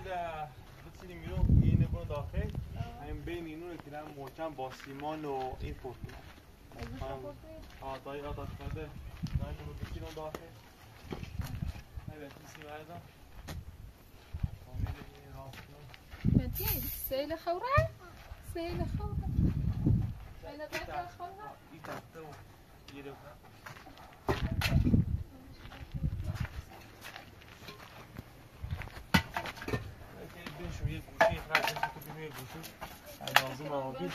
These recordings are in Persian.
بچینیم بیرون اینه برو داخل همین بین اینو که هم محکم با سیمان و این پرتون دایی آتاش کرده دایی رو بچینم داخل نبید بسیم عرضم متین سیل خوره؟ سیل خوره این دکتر خوره؟ این تخته و گیره کنم بینشون یه گوشه خرد بینشون که بینو یه گوشه لازم آقی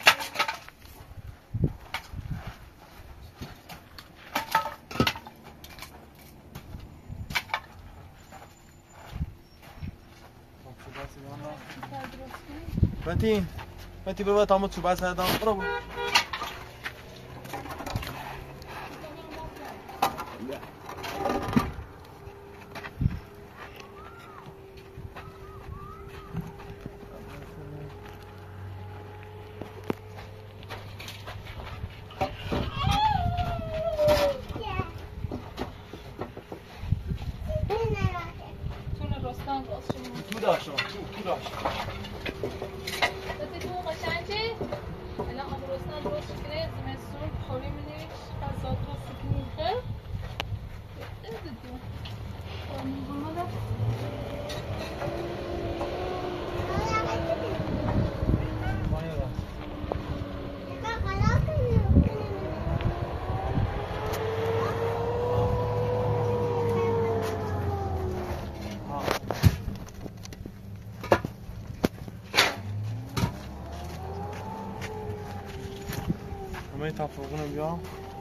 متی برو تامو چوبه سردم برو تو داشتم تو قشنگه الان امروزنا درست کنه زمستون خوری منیش غذا تو سکنی خیر همه تفاقونم بیام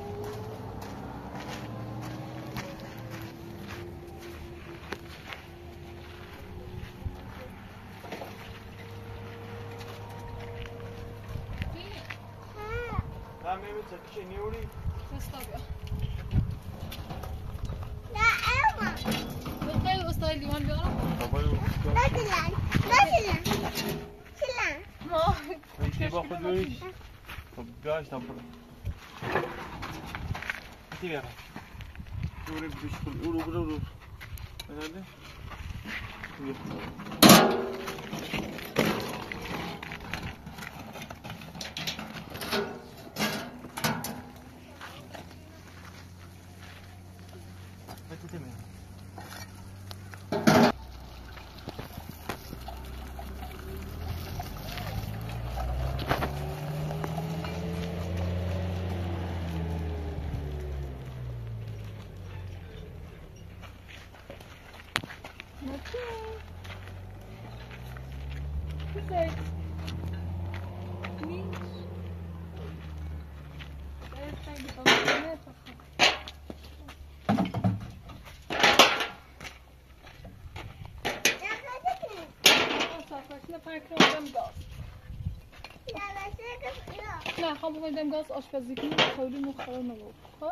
همه چکیشه نیوری رستا بیا نه اما بخوای استای لیوان بیارم شلن ما میشه با خود بریش خب بیایش تا برو بیتی بیارم دوره بیش کن برو بنده بیتی میارم نه خب بخوایدم گاز آشپزی کنیم خوری مخور نبود خب؟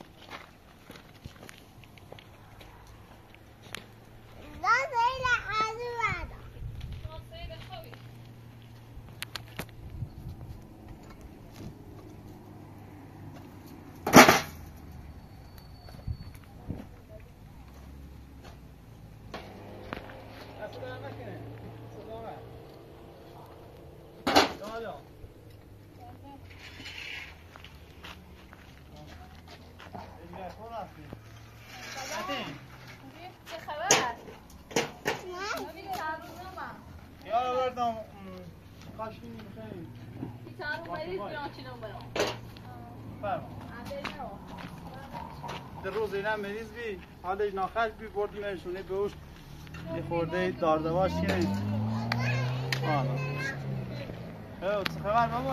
در روز اینا مریض بی حالش ناخش بی بردیمشونه به اوش یه خورده داردواش کنید چه خبر بابا؟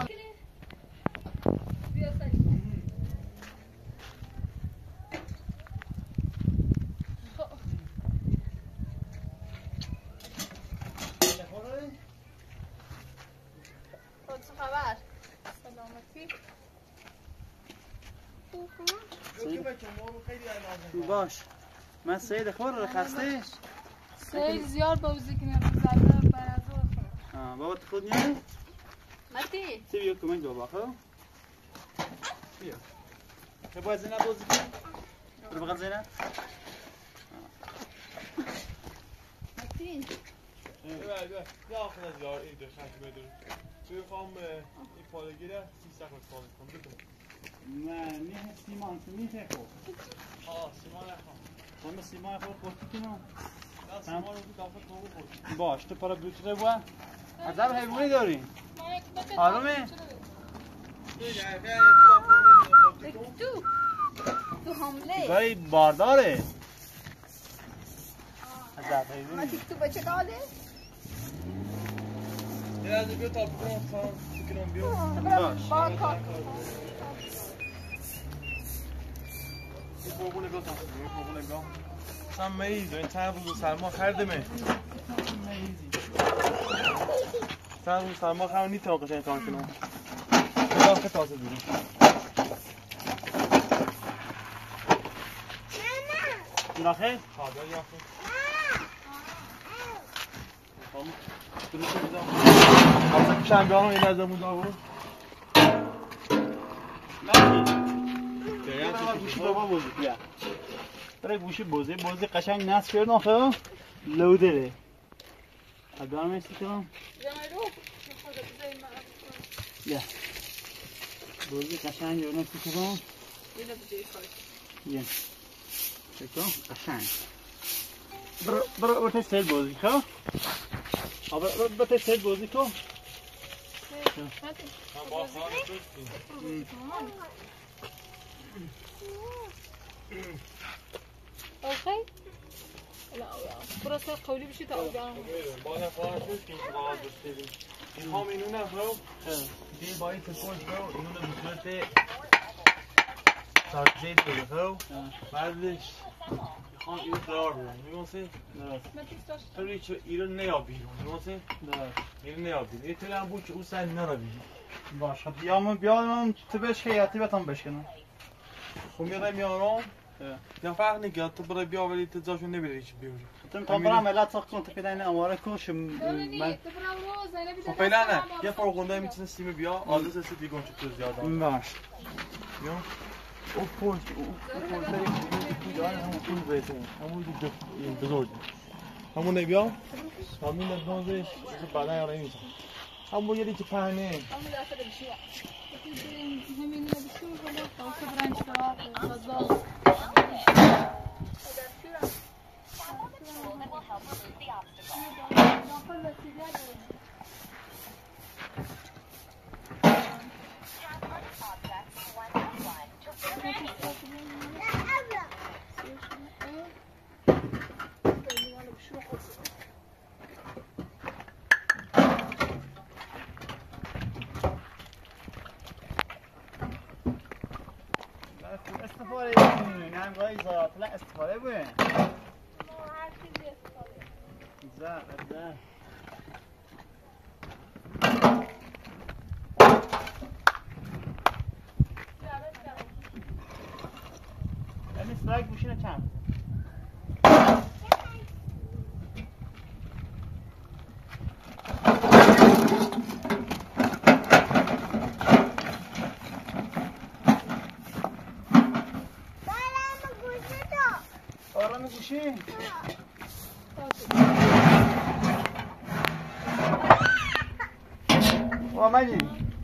باش من سید خور رو خسته سید زیاد بازی کنیم زده بر از بابا تو خود نیاری؟ متی سی بیا کمک دو باخو بیا که باید زینب بازی کنیم رو بقید زینب متی یا آخر از یار این دو خشم بدون بخوام این پالگی را 300 کنم بکنم نه سیمان سمیته خب سیمان نخوام خب سیمان خود خورتی کنم نه سیمان رو تو دافت نمو خورد باش تو پارا بیوتره بوا عذاب حیوانی داریم آرومه تو حمله گاری بارداره عذاب حیوانی ما تو بچه داده یه از بیا تا بکنم تا بکنم بیا باش با کار این قربونه بیا تا این قربونه بیا سم میز این چند روز سرما خردمه چند روز سرما خرد نیتونم قشنگ کار کنم بیا که تازه بیرون نخیر خدا یا خود خب پیشم بیارم این از امون دارم گوشی بابا بوزی بیا برای گوشی بوزی قشنگ نصف کرد نخیر لودره ادوار میستی کنم بیا بوزی قشنگ رو نصف کنم بیا چکم قشنگ برو تست بازی کن برو تست بازی کن اوکی لا برو سر قولی بشی تا آبیان بالا خواهد شد که این خواهد بستیدیم این هم اینونه برو دیگه با این تکوش برو اینونه بصورت سرزید بده برو بعدش خواهم اینو قرار بدن میگونسی؟ توی چه ایرو نیا بیرون میگونسی؟ ایرو نیا بیرون یه طوری هم بود که او سر نرا بیرون باش خب بیادم تو بهش خیاطی بتام بشکنم خب میادم میارم یا فرق نگه تو برای بیا ولی تو جاشو نبیره هیچ بیاری تو میتونم برم ملت ساخت کن تو پیدا این اماره کن من خب فعلا نه یه فرقونده میتونه سیم بیا آدرس است دیگه اونچه تو زیادم باش بیا او پول همون پول بهته همون دیگه بزرگی همون نبیا همون نبنازش بعدا یاره میزن همون یه دیگه پهنه همین داخل بشی همین نبشو ولی خب برنج دار غذا استفاده کنیم هم گاهی زیادتر استفاده کنیم هر چیزی استفاده زد این استراک گوشینه چند گوشی آمدی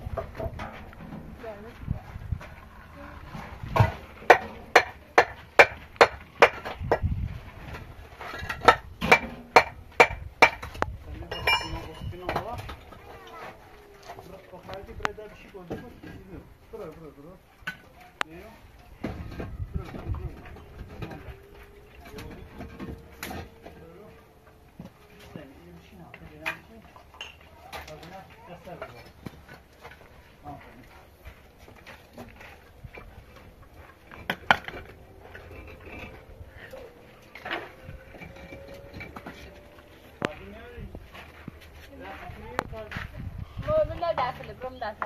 لا داخل برم داخل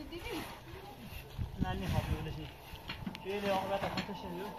دیدی؟ نه نمیخوام ببینشی خیلی آقابت اخواتش شدیو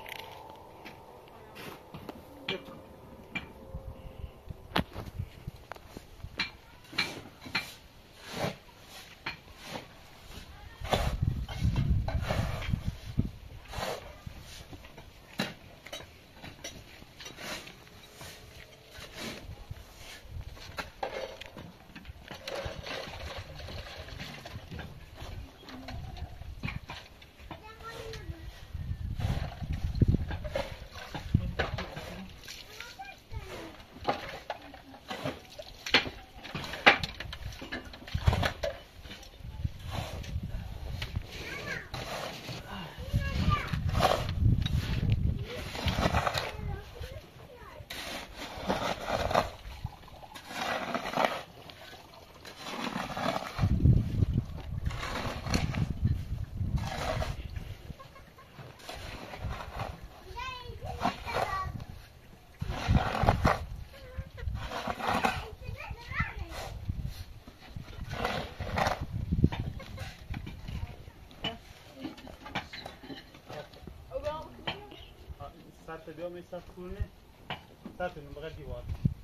بیا می سخت کنه سخت کنه بغل دیوار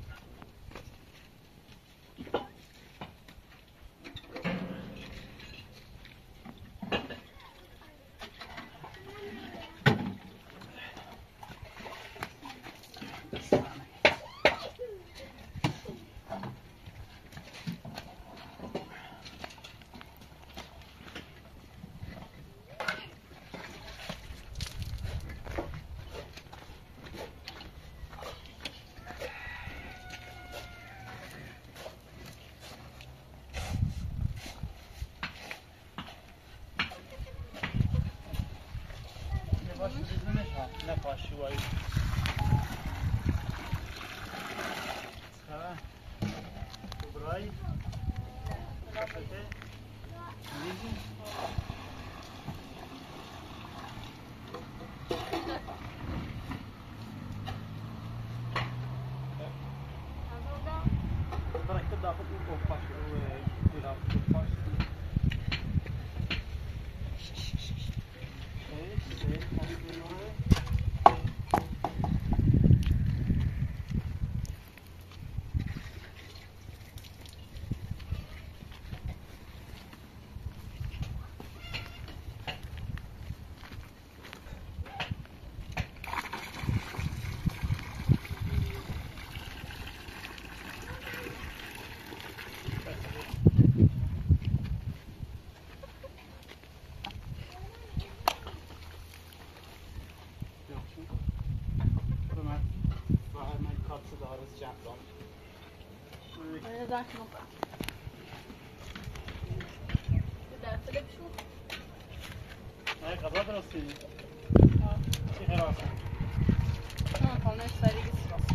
غذا درستی؟ چی خیلی آسان؟ نه خانه سریع است.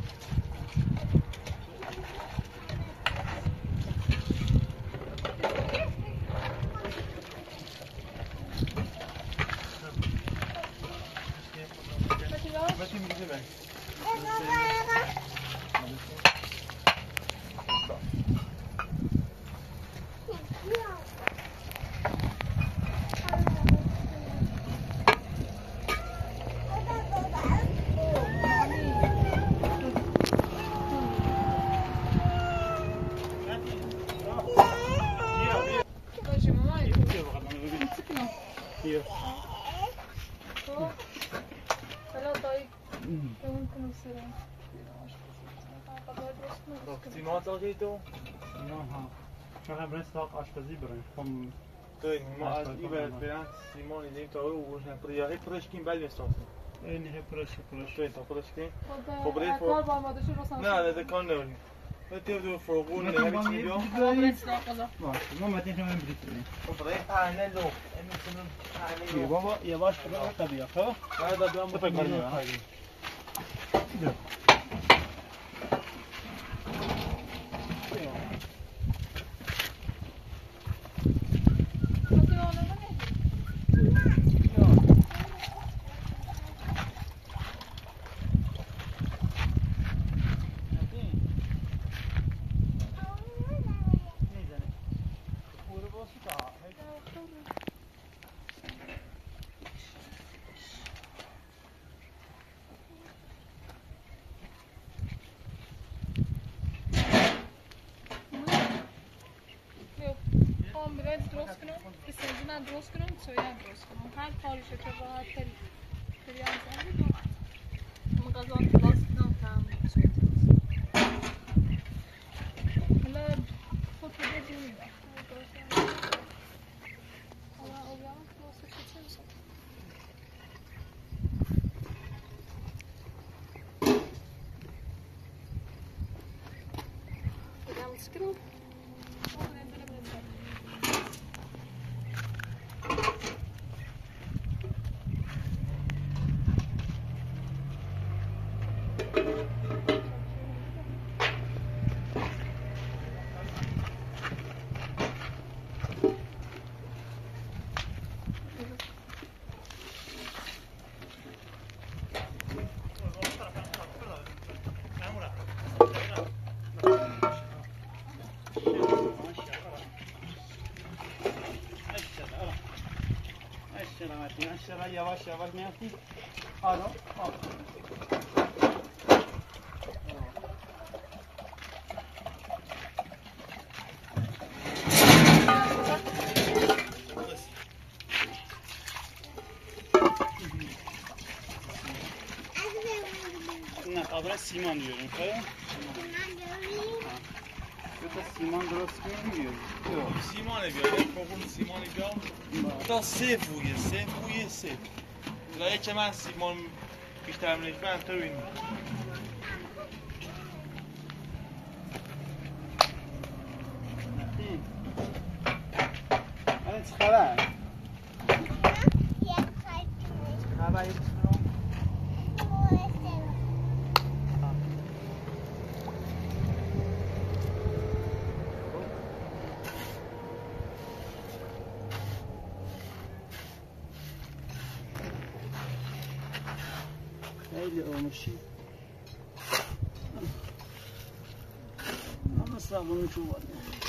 Başım gidiyor ben. تو؟ نه ها. چون هم برنستاق آشپزی برن. خم. توی ما از این برن سیمان ایدیم تا او روشن پریایی پرشکیم بعد میستاسیم. این نه پرش. توی تا پرشکیم. خب برای کار با آماده شد روشن. نه نه کار نمی‌کنیم. تو دو فرقون نمی‌کنیم چی بیام. برنستاق کجا؟ ما متین هم بریم. خب برای پهنه لو. می‌تونم پهنه لو. بابا یواش برو تا بیا. خب. بعد دادم تو کار می‌کنم. درست کنم بسیار درست کنم سویا درست کنم هر کاری شد که راحت تری انجام بدم من غذا خلاص کنم تمام شد حالا خود بدونید حالا اویان خلاص چه میشه بدم اسکرین yavaş yavaş ne yapayım? Alo. Ne kadar siman diyorum. Yoksa siman درست کنیم yok siman بیاره کابون سیمان بیام تا سیف بویه سیف لایه که من سیمان بیشتر منشبه تو بینیم الان چه خبر؟ خبری خیلی آموشی اما صابونی چون باید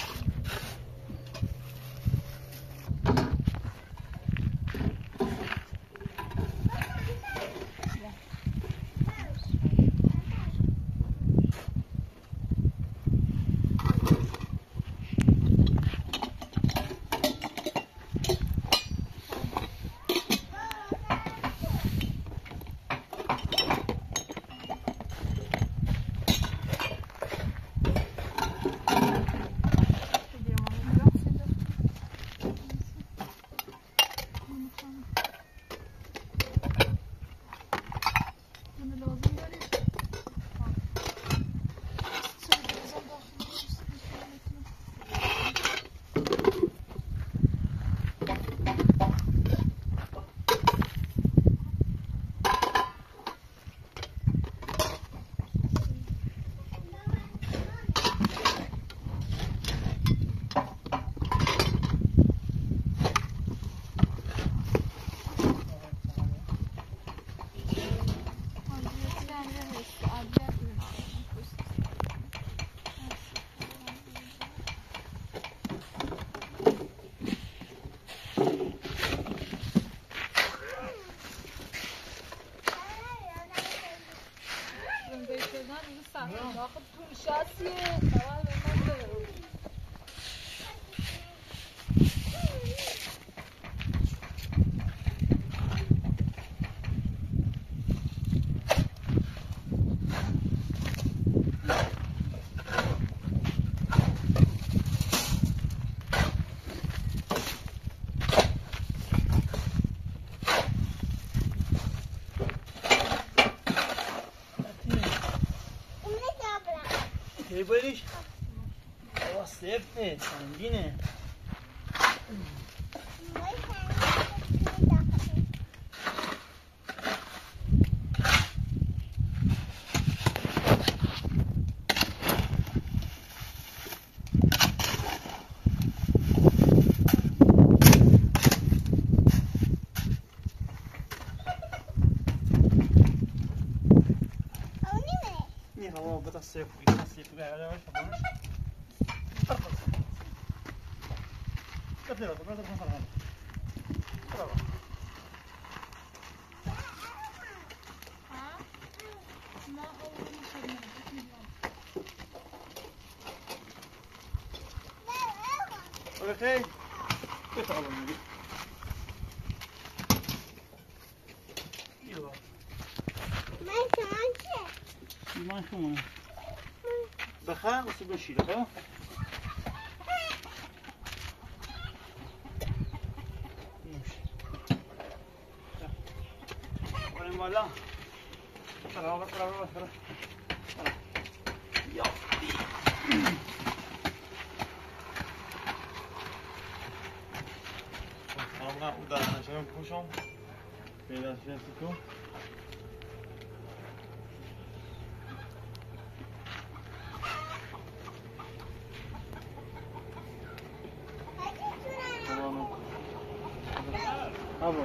بریش بابا سفته سنگینه nie بابا بتا سفت سفت اوكي بتعالوا نجي يلا ما شو بخا وسيبوا شيله ها وين مالا ترى يا Dobra, uda się puszą. Widać się tu. Bravo.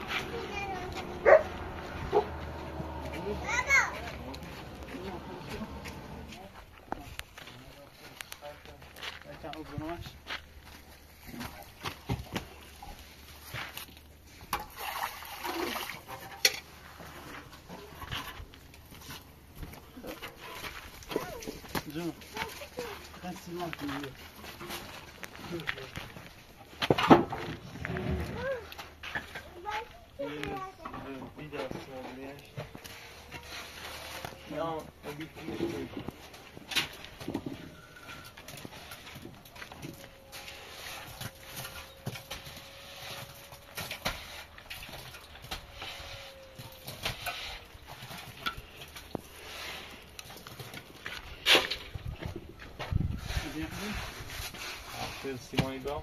Simone igual.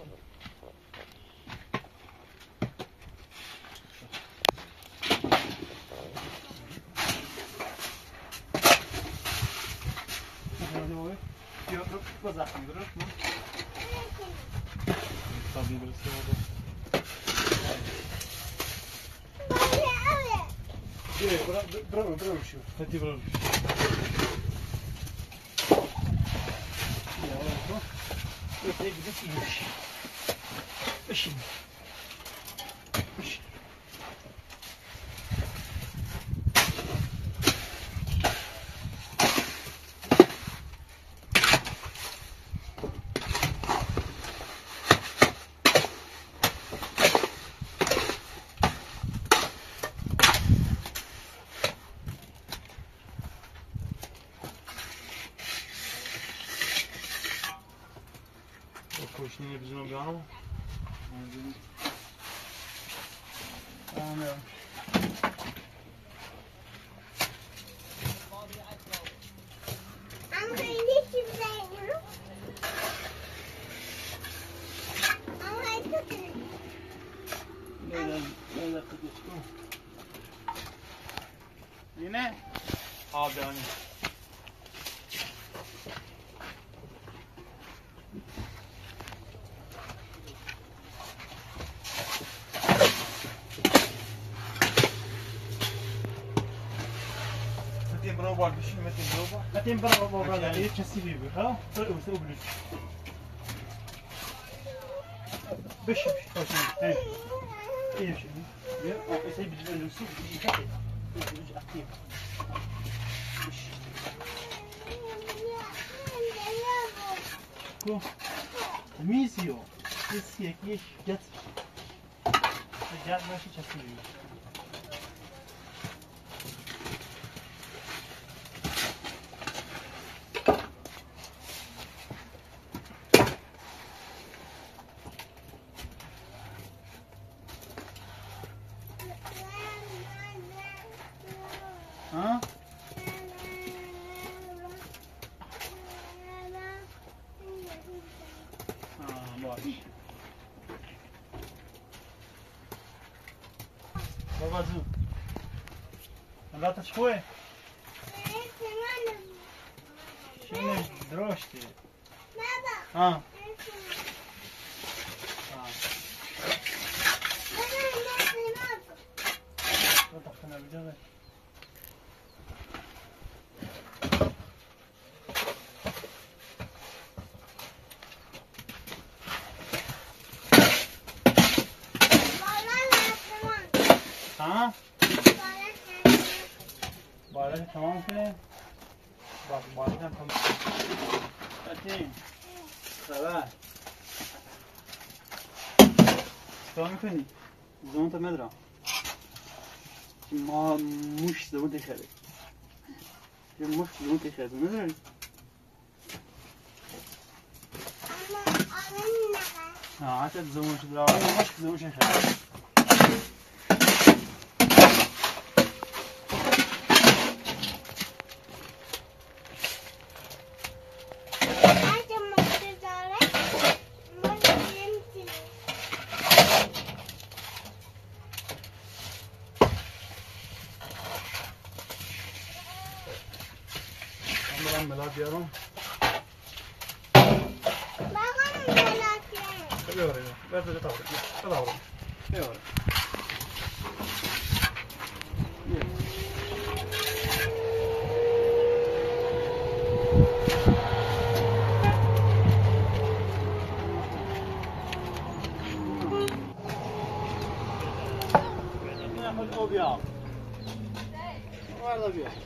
Bravo, şu. Hadi bravo. Öteye gidip iyiymiş. Işın. Işın. Kośnienie brzmi obianą. Tamam. Yine? Abi hani. Bravo, bishim metin bravo. Metin bravo bravo. Hiç kesibi bir ha? Böyle olsa oblik. Bishim. Hey. İyi şimdi. Ya o ise bir ölüsü bir şey. Bir aktif. Ko. Misio. Jest jakiś dziad. Dziad właśnie kesibi. Ha? Baş. Babacığım. Lata şkoje? Şimdi droşti. Ha. Lata fena widziałem. ها؟ بالش تمام شده؟ بالش هم تمام شده. خبر چطور میکنی؟ زمان تا مدرم ما موش زمان تشده یه موش زمان تشده نداری؟ ها حتی زمان شده را موش زمان تشده ملات بیارم بیاره برده تاورم بیاره بیا وارد بیا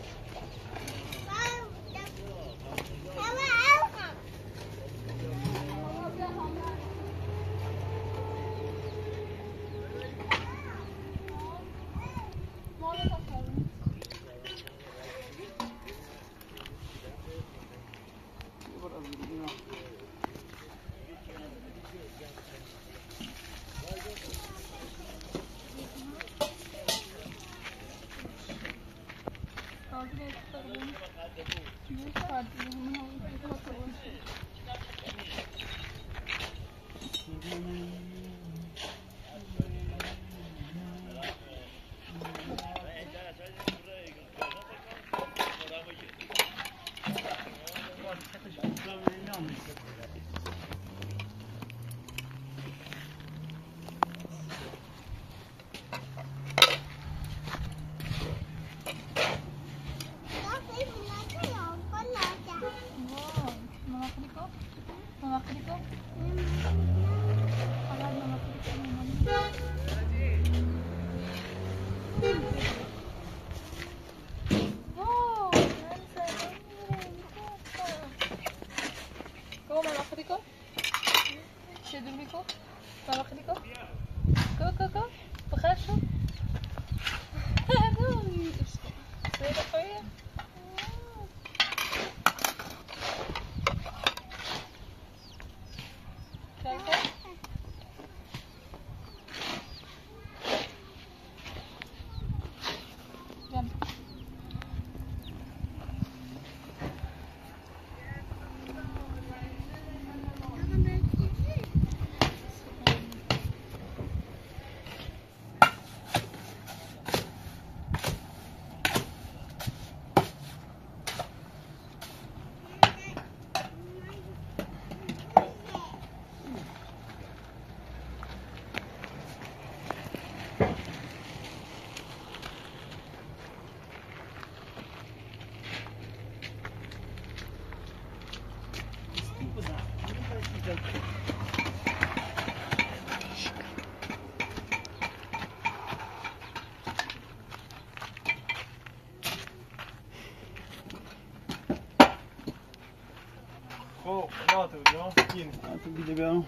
خب ناتو بیا ناتو بیده بیارم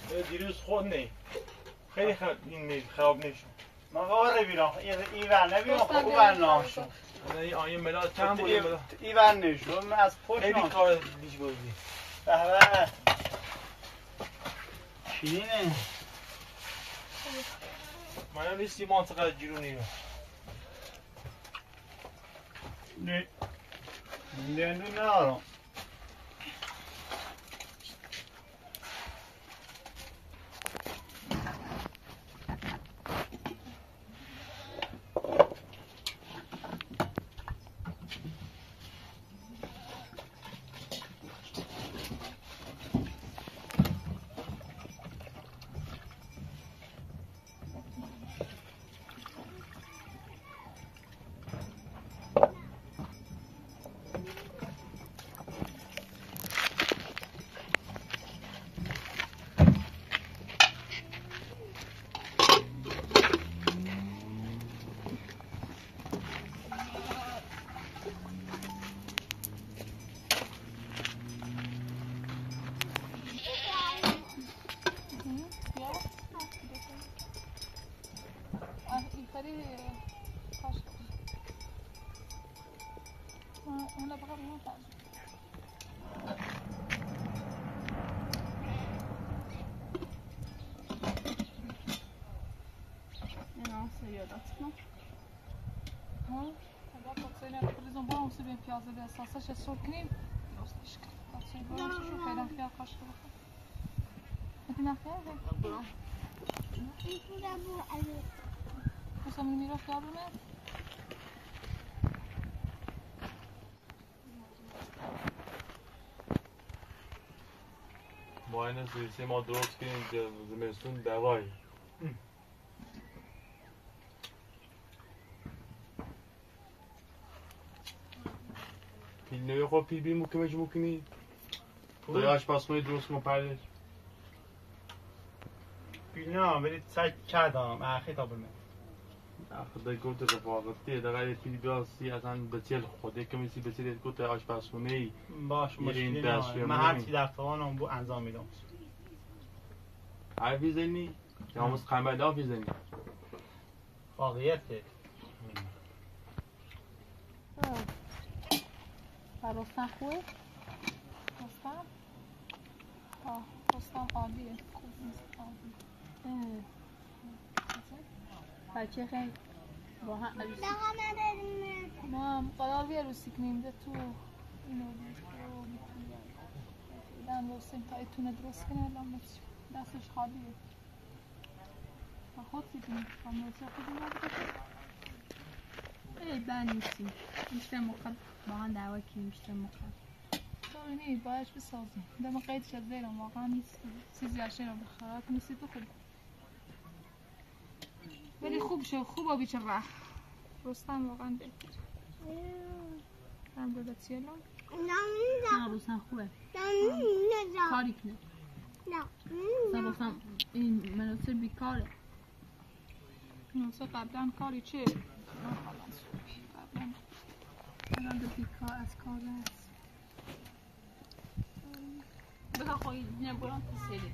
دیروز خود نه خیلی خراب نشون ما قاره بیرم ایوان نبیم خوب برنامه این آیه ملاد کم بود ایوان نشون من از پشت خیلی کار دیش بودی بهره چینه من نیستی منطقه جیرونی رو نه ندارم اساسش سر کنیم درستش کنیم بچه برام شو پیدا خیال کاش رو بخور مدی نخیال برام بسا منی میرا خیال بمه ما این سویسی ما درست کنیم زمستون دوایی پیل خب پیل بیم مکمش مکنی توی آشپزخونه درست کن پردش پیل نه برید سعی کردم اخی تا برمه خدا گفت رفاقتی دقیقه پیل بیاسی اصلا بچه خوده کمیسی بچه گفت آشپزخونه ای باش مشکلی نه من هر چی در توانم بو انجام میدم حرفی زنی؟ یا هموز قنبه حرفی زنی؟ واقعیته رستم خوبه؟ رستم؟ رستم عالیه خوب نیست عالی بچه خیلی با هم عروسی ما قرار بیا عروسی کنیم ده تو اینو دیدن رستم تا ایتونه درست کنه الان دستش خالیه با خود دیدیم خاموزه خودی نبوده ای بند نیستیم بیشتر مقد با هم دعوی کنیم بیشتر مقد تو اینی باید بسازیم دم قیدش از زیرم واقعا نیست چیزی عشقی رو بخواه نیستی تو خوب ولی خوب شو خوب آبی چه رخ رستم واقعا بهتر هم داده چیه لون؟ نه رستم خوبه کاری کنه نه رستم این مناصر بیکاره مناصر قبلا کاری چه؟ قبلا الان دو بیکار از کار هست بخواه خواهی نبرم تو سیلی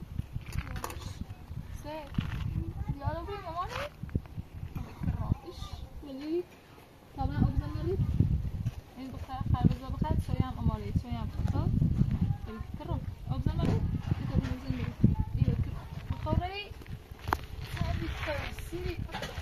سه یارو بری مامانی راقش ولی طبعا آبزن دارید این بخیر خربزا بخیر سوی هم امالی سوی هم خطاب ولی کرم آبزن دارید بخیر موزن دارید ایوه کرم بخوری سابی سیری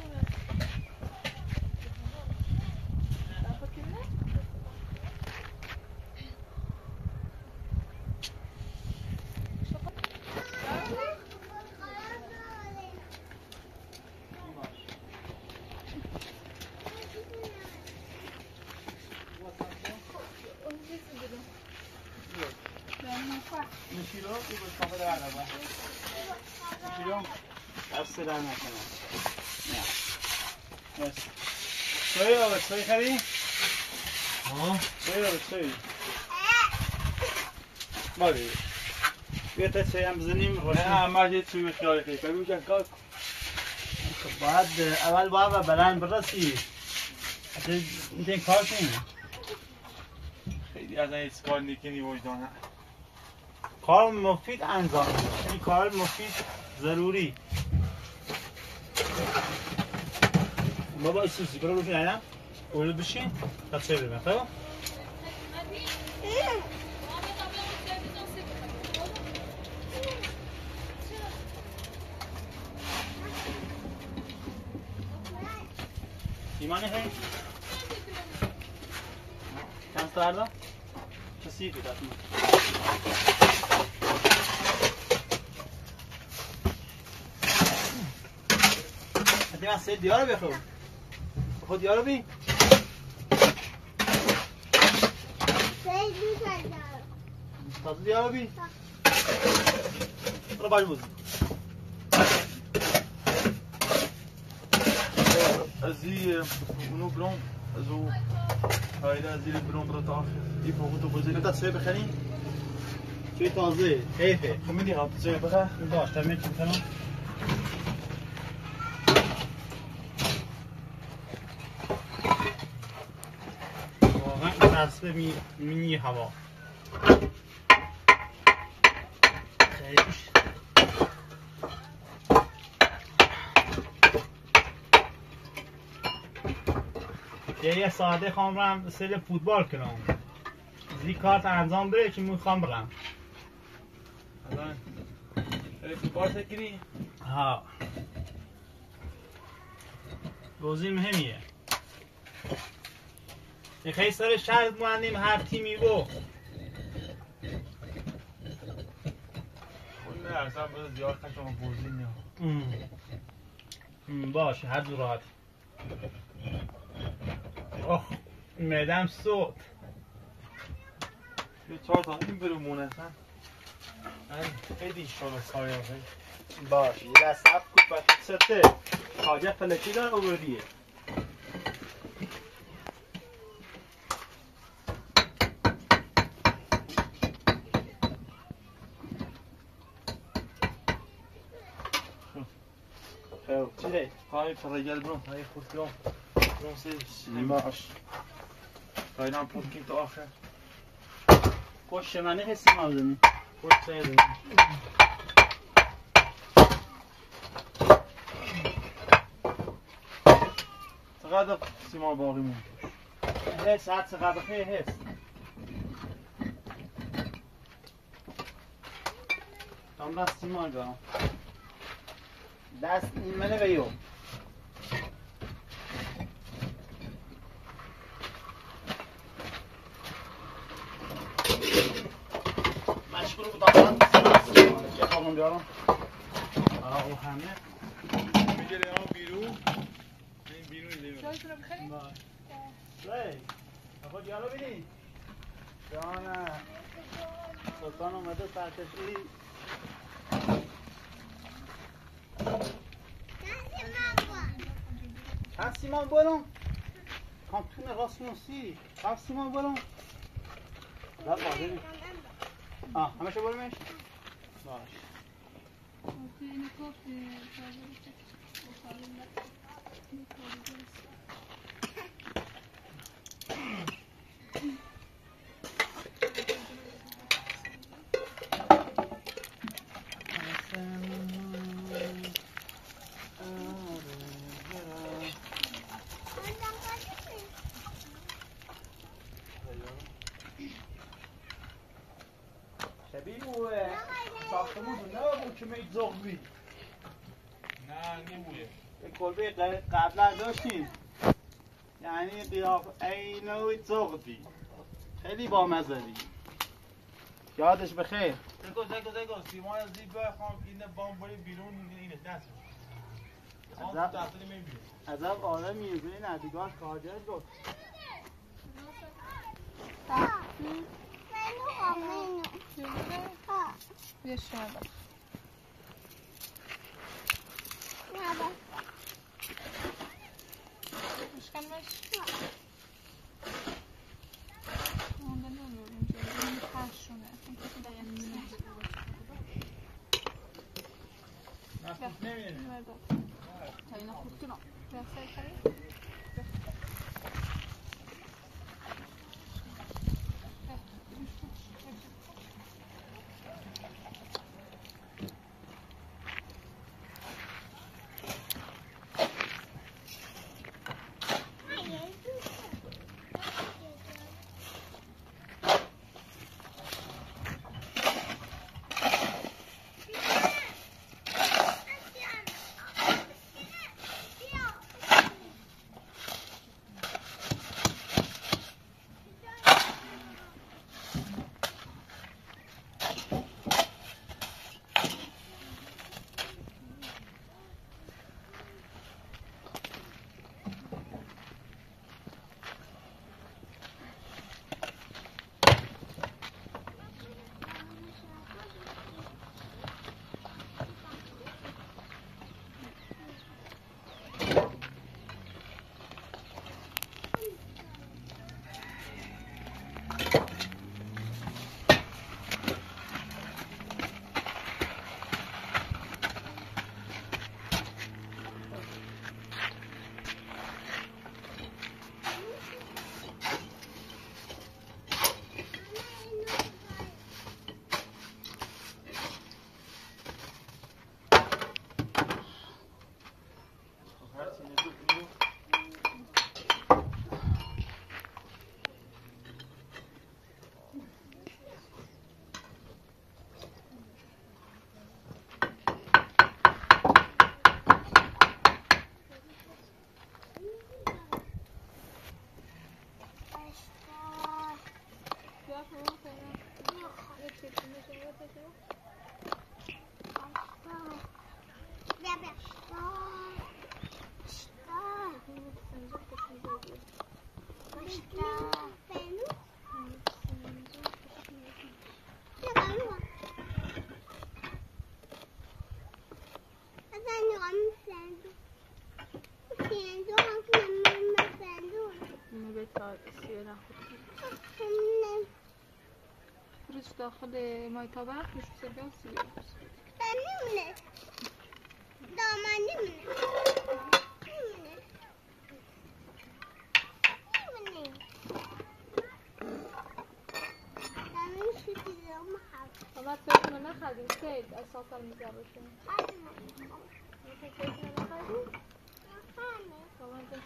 میشیرو این بود کافه در نبا میشیرو دست در نکنم نه بس سوی آبت سوی خری؟ سوی آبت سوی باری بیا تا سوی هم بزنیم نه همه یه توی خیالی خیلی بگو کن کار باید اول باید بلند برسی این کار کنیم خیلی از این کار نیکنی وجدانه کار مفید انجام میده. این کار مفید ضروری. بابا ایسوسی برو روشون اینم اولو بشین تا چه بریم خب؟ ایمانه هی؟ چند تا هردم؟ چه سیفی داد من؟ حتی من سه دیار رو بخور خود دیار رو بی؟ تازه دیار رو بی؟ برو باش بوزی ازی اونو برام از او هایده ازی برام برو تا آخر ای فوقو تو بزنی تا سه بخریم؟ چوی تازه حیفه خب میدی هم سه بخر باش تا میچیم کنم واقعا تصفه مینی هوا خیلیش یه ساعته خوام برم سل فوتبال کنم زی کارت انجام بره که میخوام برم الان فوتبال تکنی؟ ها بازی مهمیه این خیلی سر شرط موندیم هر تیمی بو اون نه اصلا بذار زیاد خشم و بازی نیا باشه هر دو راحت اوه میدم صوت یه 4 تا این برو مونسن خیلی شما سایه باشه یه دست سب کن باشه سته خواجه فلکی دار آوردیه خب چیه؟ های فرگل برام های خود برام سه باش فایدم پودکیم تا آخر کش منه حسی مازمی خود سه دونیم چقدر سیمان باقی مون حس هر چقدر خیلی حس tam دست سیمان جانم دست این منه بیو مشکل بود آقا چه خواهم بیارم او همه میگیره ها بیرون این بیرون ایده شایتون رو بخریم؟ ری آقا دیالو بینی جانه سلطان اومده سرکشی هست سیمان برم کانتون راسموسی هست سیمان برم در قادری همه شو برمش باش اینو کافی شبیه اوه ساختمون نه بود که میت زغبی نه نیمویه یک کلبه قبلا داشتیم یعنی قیاف اینو زغبی خیلی بامزدی یادش بخیر زگو سیمان از دیب بخوام اینه بام بری بیرون اینه دست عذاب آدمیه بین ندیگاه کاجر بود بیا شما مشکل باش مونده نمیریم اینجا این پشونه این کسی باید نفت نمیدونی تا اینا خود کنم بخصای خرید داخل مای طبق روش بسرگه و سیبیه نمیمونه دامن نمیمونه دامن شدی دامن خواهد ما فکر کنه نخدیم سید اساسا میزه باشیم میخوای فکر کنه نخدیم؟ بابا انت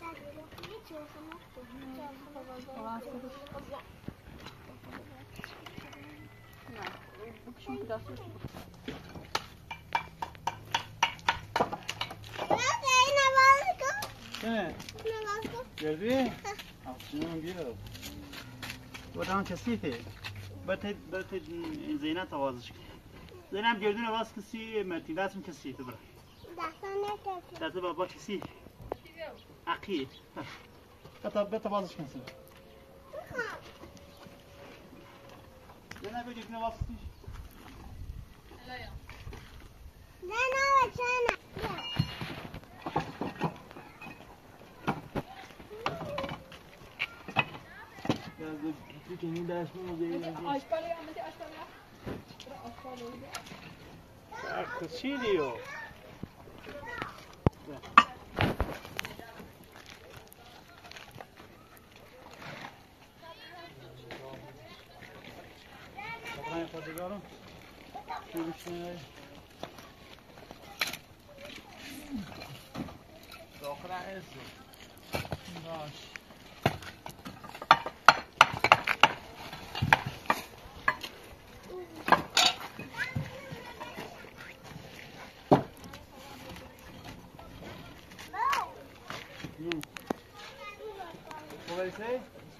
بکشون که دستش نه گردی؟ آفشون بیرو ودان کسیفه بات زینت آوازش کنه زینم گردون آواز کسی مرتی دستم کسیفه برا دست بابا کسی عقیه بات آوازش کنه زینم بگردون آواز کسی نه بچه Pequenininho das mãos aí. آشپاله آمده آشپاله آشپاله ach Silio Sabrina Portugal داخل عزه باش What did I say?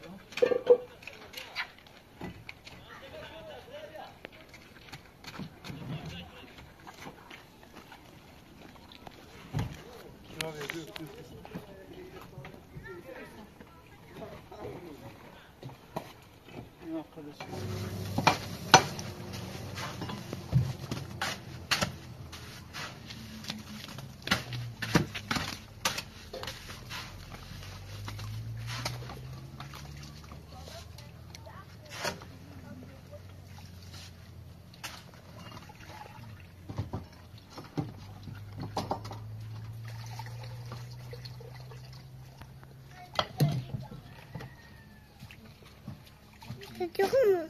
جهنم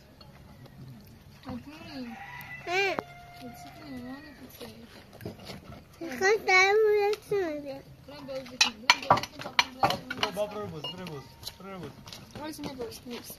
عدیم ها چیزی نمانه کسی خواست دارم روی سمده برم بازی کنم برم بازی کنم برو بوز وایسی نباز نیست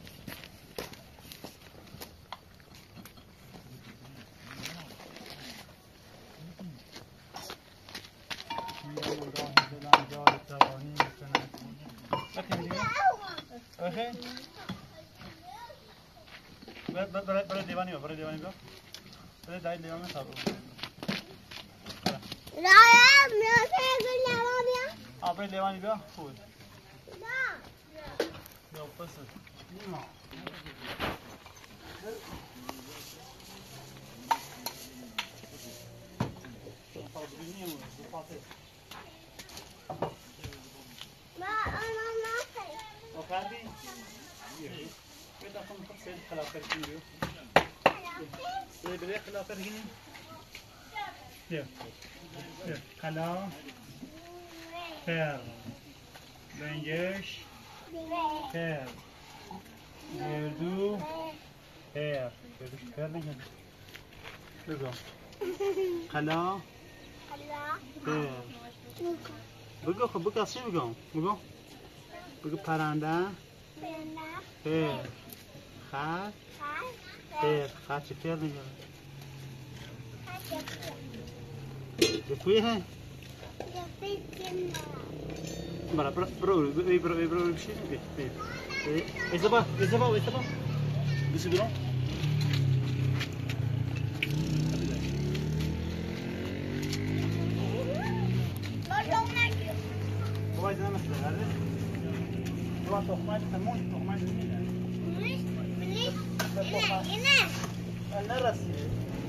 برای دیوانی با برای دایی دیوانی صاحب رایم میاسه اگر نما بیا برای دیوانی بیا خود نه یا پسر ما انا ناخذ وقاعدي كده كم خسر خلافر كيلو بدي خلافر هنا يا خلا خير بنجش خير يردو خير خير نجم بگو خلا خير بگو خب بگو اصلی بگو پرنده خیر خط خیر خط چه خیر نگه بکوی هی برو بشی ایزا با بسی برو بله تو تخمش تموم تخمش میده نه رسیده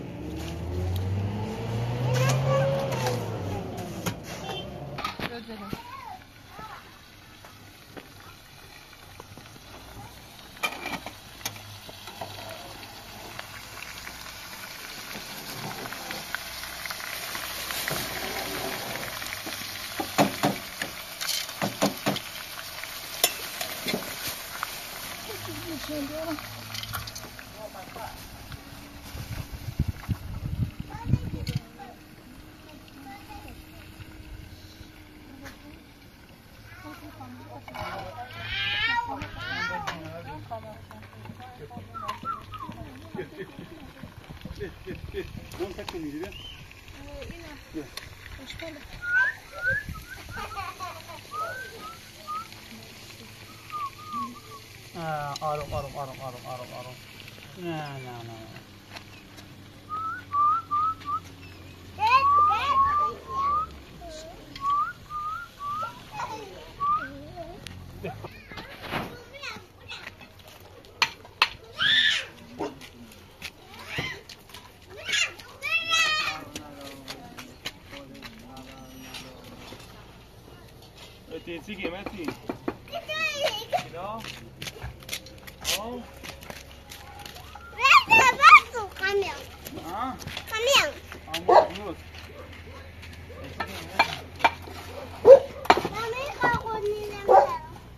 آروم نه Ti che metti? No? No? Caminhão. Ah? Caminhão. Almoço. Também carro de lembrar.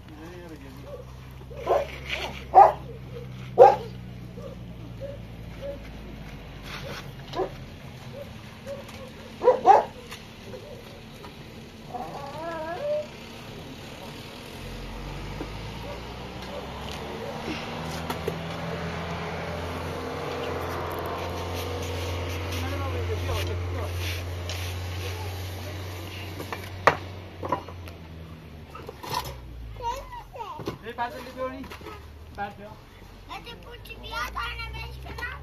Até por te virar na vez que não.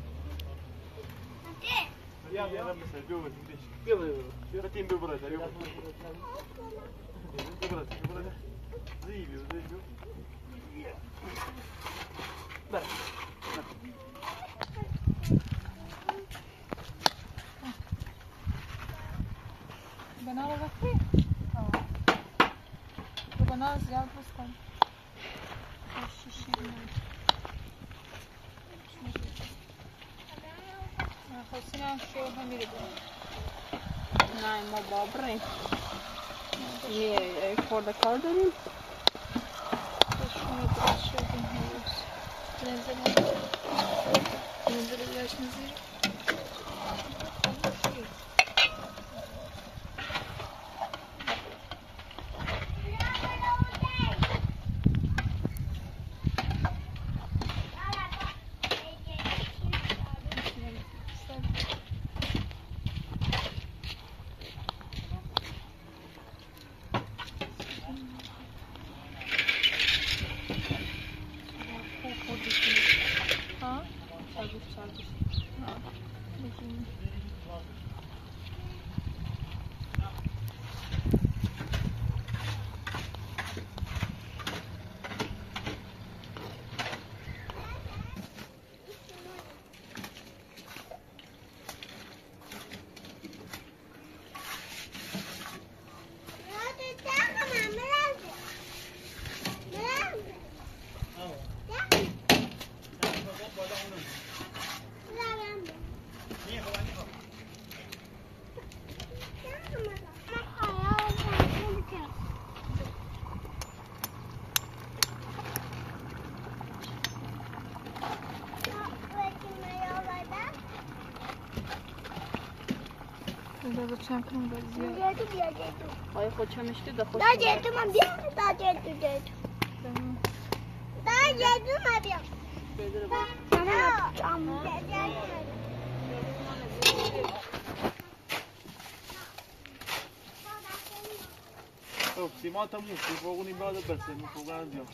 Até. يلا بس جوه ليش يلا يلا تيم ببرد اليوم ببرد زي بنا رو رفتی؟ تو بنا زیاد بس کن خواستی نه شو همیره بود نه ما بابریم یه خورده کار داریم شما درست شدیم هیروز ننزل بیاش نزیر Burada çankırım da ziyaret. Geldi. Ay koçamıştı da hoş. Daha geldim abi. Daha geldi. Tamam. Daha geldim abi. Tamam. طب سیما تموم شد فوقونی بعد بس فوق انجام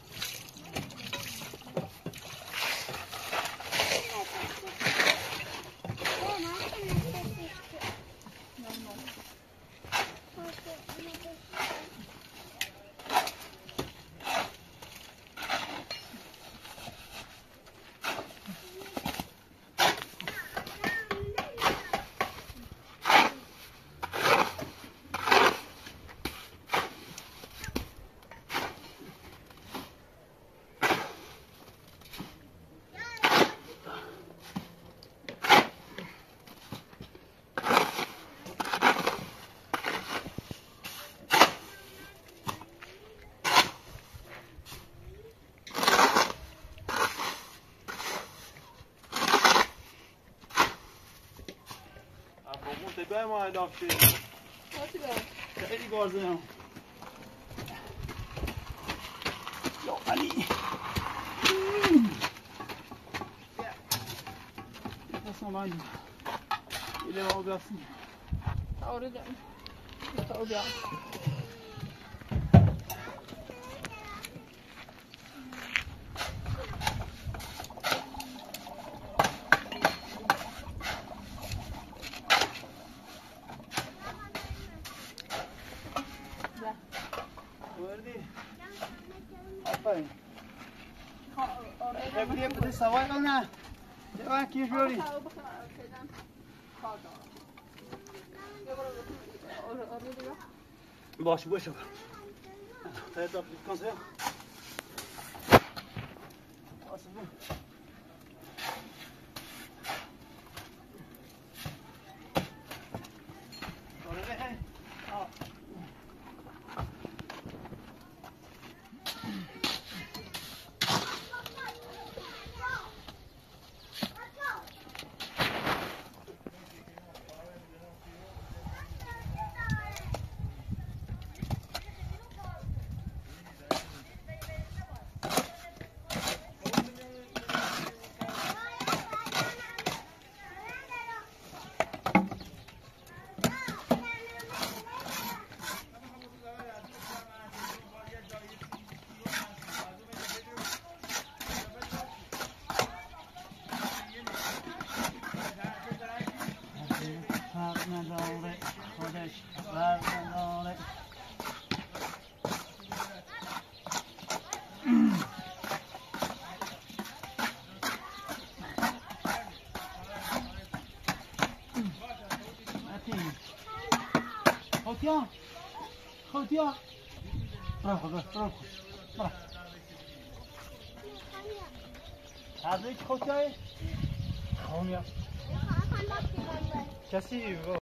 های ما اضافه شده خیلی گازه هم یا علی اصلا من ایله با بیاسیم تعارض تعارض بگویی بده سوای کنه جوان کیف بیاری باش باشه تا تا کن سه آسمون خوتیا برو هذا خوتیا خونیا کسی